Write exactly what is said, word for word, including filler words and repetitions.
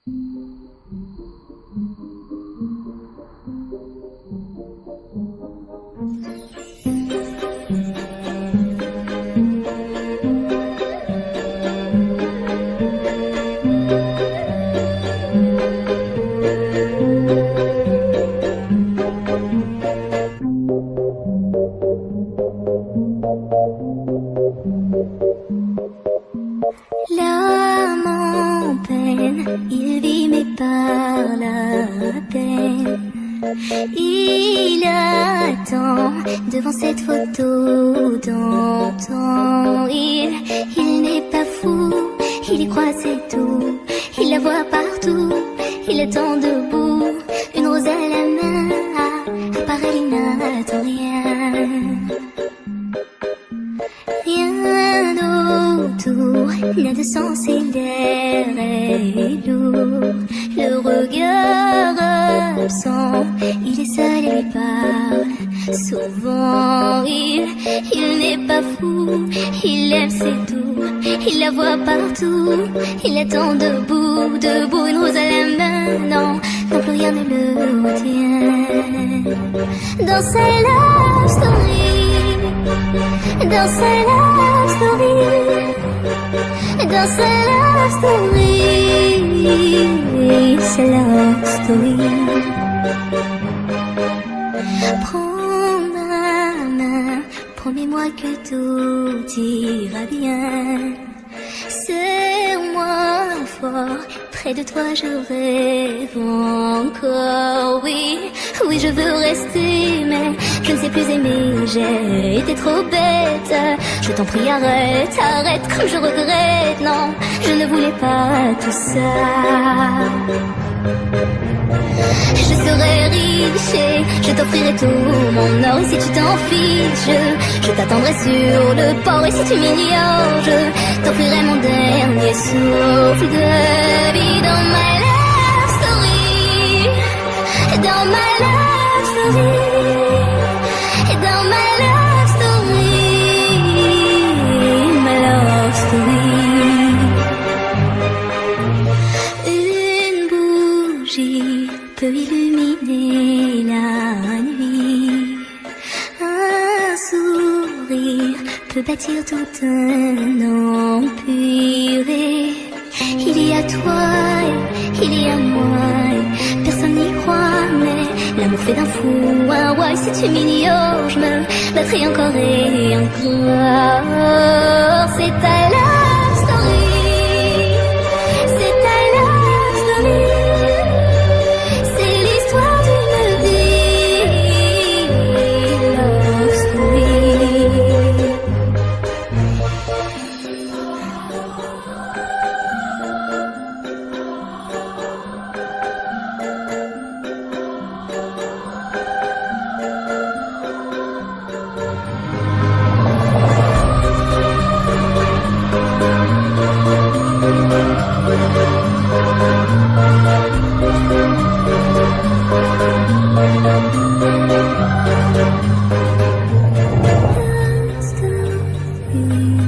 L'âme en peine, il vit mais par la peine. Il attend devant cette photo d'antan. Il, il n'est pas fou, il y croit c'est tout. Il la voit partout, il attend debout. Une rose à la main, à part elle il n'attend rien. Rien autour n'a de sens et l'air est lourd. Le regard absent, il est seul et lui parle souvent. Il, il n'est pas fou, il aime c'est tout. Il la voit partout, il attend debout, debout. Une rose à la main, non, non plus rien ne le retient. Dans sa love story, dans sa love story, dans sa love story, sa love story. Prends ma main, promets-moi que tout ira bien. Serre-moi fort, près de toi je rêve encore. Oui, oui je veux rester, mais je ne sais plus aimer. J'ai été trop bête, je t'en prie arrête, arrête comme je regrette. Non, je ne voulais pas tout ça. Je serai riche et je t'offrirai tout mon or. Et si tu t'en fiches, je, je t'attendrai sur le port. Et si tu m'ignores, je t'offrirai mon dernier souffle de vie. Dans ma love story, dans ma love story, dans ma love story, ma love story. Une bougie peut illuminer la nuit. Un sourire peut bâtir tout un empire. Et il y a toi, et il y a moi, et personne n'y croit, mais l'amour fait d'un fou un roi. Et si tu m'ignores, je me battrai encore et encore. C'est ta love story, c'est ta love story. Mm-hmm.